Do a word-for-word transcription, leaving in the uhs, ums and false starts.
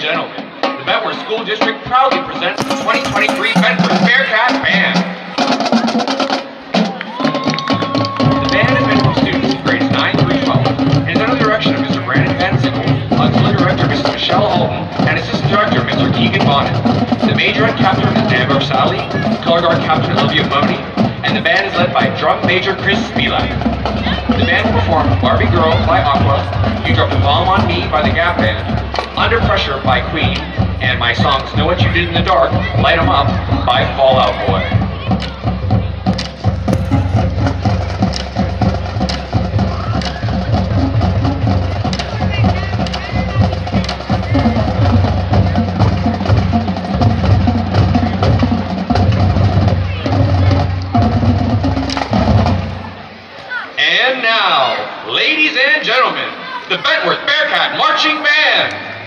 gentlemen, the Bentworth School District proudly presents the twenty twenty-three Bentworth Bearcat Band. The band is made up of students in grades nine through twelve and is under the direction of Mister Brandon Van Sickle, Auxiliary Director Missus Michelle Holton, and Assistant Director Mister Keegan Bonnet. The Majorette Captain is Amber Sally, Color Guard Captain Olivia Moni, and the band is led by Drum Major Chris Spilak. The band will perform Barbie Girl by Aqua, You Dropped a Bomb on Me by the Gap Band, Under Pressure by Queen, and my songs Know What You Did in the Dark, Light 'Em Up by Fall Out Boy. And now, ladies and gentlemen, the Bentworth Bearcat Marching Band!